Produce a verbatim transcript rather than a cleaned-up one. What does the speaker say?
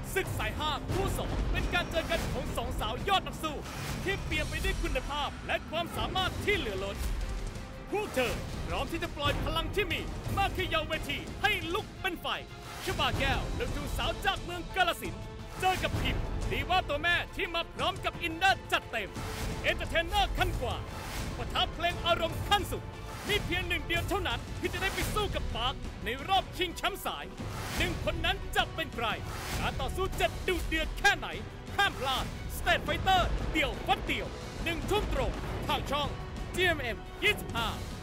ศึกสายห้าคู่สองเป็นการเจอกันของสองสาวยอดนักสู้ที่เปลี่ยนไปด้วยคุณภาพและความสามารถที่เหลือล้นพวกเธอพร้อมที่จะปล่อยพลังที่มีมาเขย่าเวทีให้ลุกเป็นไฟชบาแก้วลูกทุ่งสาวจากเมืองกาฬสินธุ์เจอกับพิมดีว่าตัวแม่ที่มาพร้อมกับอินเนอร์จัดเต็มเอนเตอร์เทนเนอร์ขั้นกว่าปะทะเพลงอารมณ์ขั้นสุดมีเพียงหนึ่งเดียวเท่านั้นที่จะได้ไปสู้กับปาร์คในรอบชิงแชมป์สายหนึ่งคนนั้นจะเป็นใครการต่อสู้จะดุเดือดแค่ไหนห้ามพลาดสเตทไฟเตอร์เดี่ยวฟัดเดี่ยวหนึ่งทุ่มตรงทางช่อง จี เอ็ม เอ็ม ยี่สิบห้า